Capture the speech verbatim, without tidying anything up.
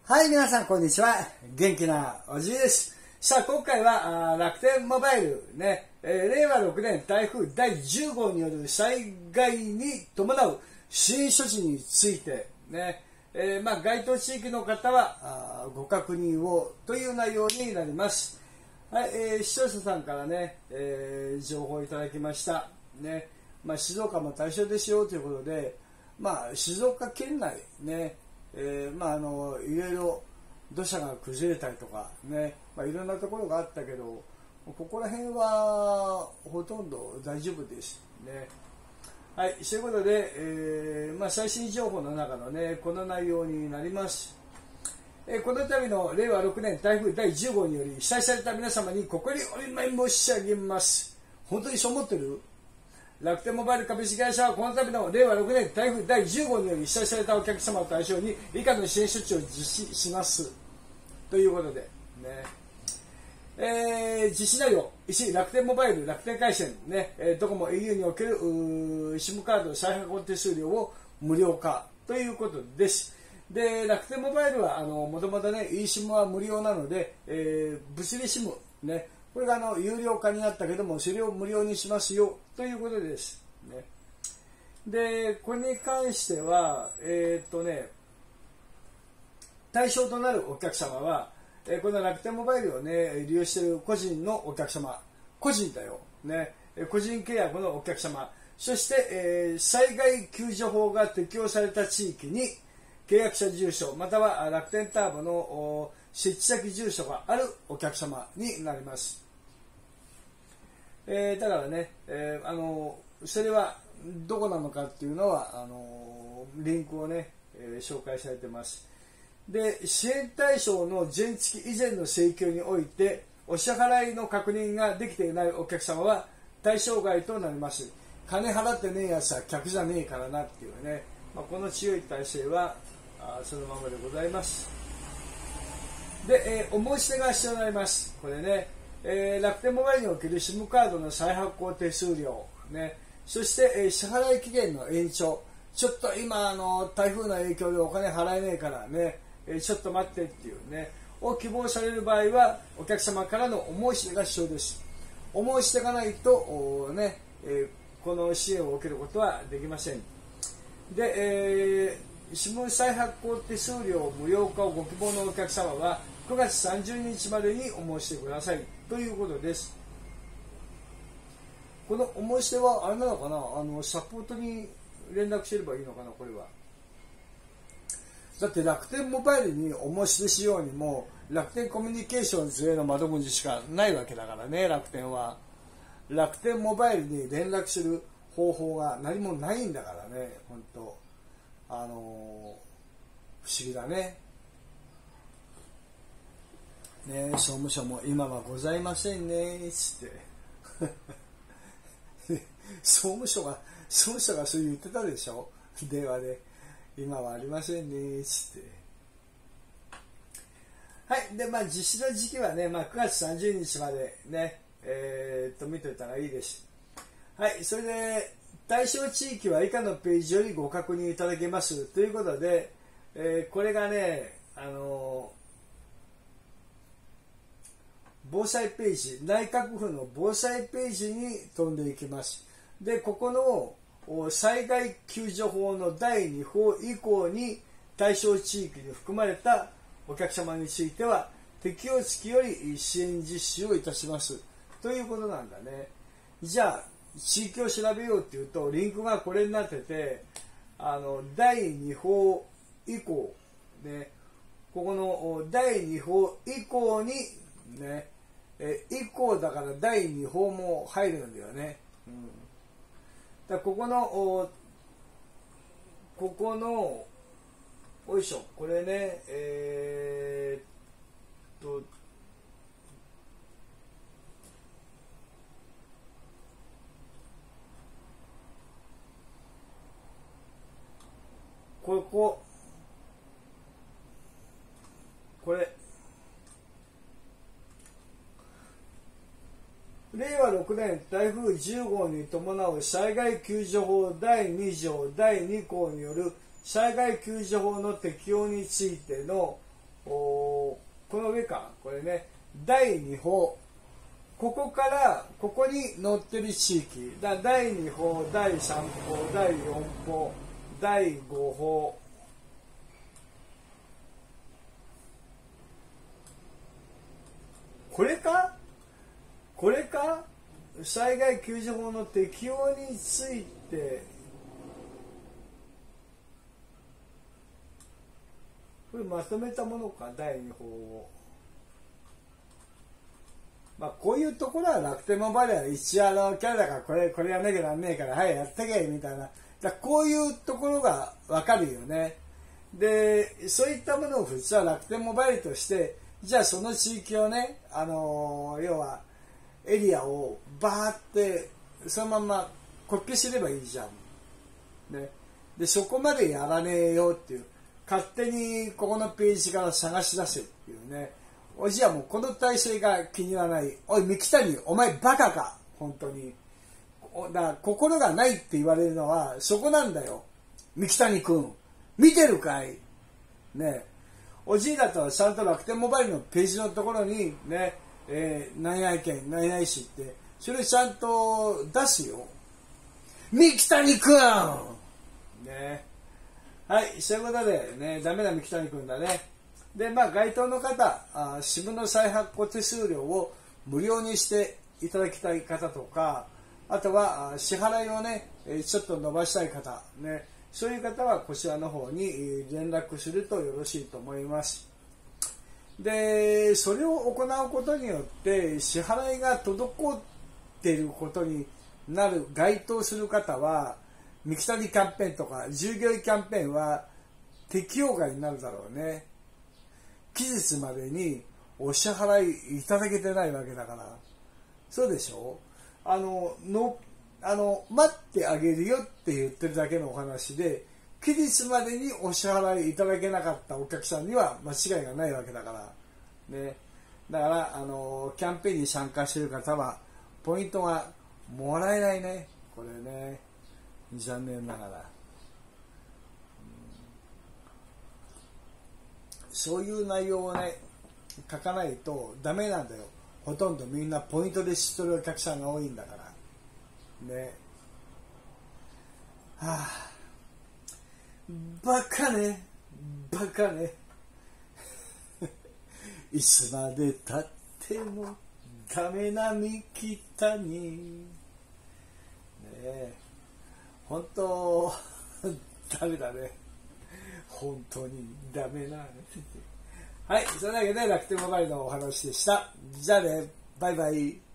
はい、皆さん、こんにちは。元気なおじいです。さあ、今回は、あ楽天モバイルね、えー、れいわろくねん台風だいじゅうごうによる災害に伴う支援処置についてね、えー、まあ、該当地域の方はあご確認をという内容になります。はい、えー、視聴者さんからね、えー、情報をいただきました。ね、まあ、静岡も対象ですよということで、まあ、静岡県内ね、えー、まあ、あのいろいろ土砂が崩れたりとかね、まあ、いろんなところがあったけど、ここら辺はほとんど大丈夫ですね。はい、そういうことで、えーまあ、最新情報の中のね、この内容になります。えー、この度のれいわろくねん台風だいじゅうごうにより被災された皆様に心よりお見舞い申し上げます。本当にそう思ってる？楽天モバイル株式会社はこの度のれいわろくねん台風だいじゅうごうにより被災されたお客様を対象に以下の支援措置を実施しますということでね、えー、実施内容いち、楽天モバイル楽天回線ね、えー、ドコモ エーユー における SIM カード再発行手数料を無料化ということです。で、楽天モバイルはあのもともとね eSIM は無料なので、えー、物理 SIM ね、これがあの有料化になったけども、それを無料にしますよということです。ね、で、これに関しては、えー、っとね、対象となるお客様は、えー、この楽天モバイルをね、利用している個人のお客様、個人だよ、ね、個人契約のお客様、そして、えー、災害救助法が適用された地域に、契約者住所、または楽天ターボの設置先住所があるお客様になります。えー、だからね、えー、あのそれはどこなのかっていうのはあのリンクをね、えー、紹介されてます。で、支援対象の前月以前の請求においてお支払いの確認ができていないお客様は対象外となります。金払ってねえやつは客じゃねえからなっていうね、まあ、この強い体制はあそのままでございます。で、えー、お申し出が必要になります。これね、えー、楽天モバイルにおける SIM カードの再発行手数料、ね、そして、えー、支払い期限の延長、ちょっと今あの台風の影響でお金払えねえからね、えー、ちょっと待ってっていうねを希望される場合はお客様からのお申し出が必要です。お申し出がないとね、えー、この支援を受けることはできません。で、えー、SIM 再発行手数料無料化をご希望のお客様はくがつさんじゅうにちまでにお申し出くださいということです。このお申し出はあれなのかな、あのサポートに連絡すればいいのかな。これはだって楽天モバイルにお申し出しようにも楽天コミュニケーションズへの窓口しかないわけだからね。楽天は楽天モバイルに連絡する方法が何もないんだからね。本当あのー、不思議だね。ね、総務省も今はございませんねつって総務省が総務省がそう言ってたでしょ、電話で。今はありませんねつって。はいで、まあ実施の時期はね、まあ、くがつさんじゅうにちまでね、えー、っと見ておいたらいいです。はい、それで対象地域は以下のページよりご確認いただけますということで、えー、これがね、あのー防災ページ、内閣府の防災ページに飛んでいきます。で、ここの災害救助法のだいにほう以降に対象地域に含まれたお客様については適用付きより支援実施をいたしますということなんだね。じゃあ地域を調べようっていうとリンクがこれになってて、あのだいにほう以降ね、ここのだいにほう以降にね、え以降だからだいにほうも入るんだよね。うん、だここのここのおいしょ、これね、えー、っとこここれれいわろくねん台風じゅうごうに伴う災害救助法だいにじょうだいにこうによる災害救助法の適用についてのこの上か、これね、だいに報、ここからここに載ってる地域だ、だいに報、だいさん報、だいよん報、だいご報、これかこれか災害救助法の適用について、これまとめたものか、だいに報を。まあこういうところは楽天モバイルは一応あのキャラだからこれこれやんなきゃなんねえからはいやってけみたいな、だこういうところがわかるよね。でそういったものを普通は楽天モバイルとして、じゃあその地域をね、あのー、要はエリアをバーってそのままコピーすればいいじゃん、ね、でそこまでやらねえよっていう、勝手にここのページから探し出せっていうね。おじやもうこの体制が気に入らない。おい三木谷、お前バカか本当に。だから心がないって言われるのはそこなんだよ。三木谷君見てるかいね。おじいだったらちゃんと楽天モバイルのページのところにね、えー、何々県何々市ってそれちゃんと出すよ。三木谷君ね。はい、そういうことでね、ダメな三木谷君だね。で、まあ、該当の方、あ SIM の再発行手数料を無料にしていただきたい方とか、あとはあ支払いをね、ちょっと伸ばしたい方、ね、そういう方はこちらの方に連絡するとよろしいと思います。で、それを行うことによって支払いが滞っていることになる、該当する方は、三木谷キャンペーンとか従業員キャンペーンは適用外になるだろうね。期日までにお支払いいただけてないわけだから。そうでしょ。あののあの待ってあげるよって言ってるだけのお話で、期日までにお支払いいただけなかったお客さんには間違いがないわけだからね。だからあのキャンペーンに参加している方はポイントがもらえないね、これね、残念ながら。そういう内容をね書かないとダメなんだよ。ほとんどみんなポイントで知ってるお客さんが多いんだからね。はあ、バカねバカねいつまでたってもダメな三木谷ねえ、本当ダメだね、本当にダメなはい、それだけで楽天モバイルのお話でした。じゃあね、バイバイ。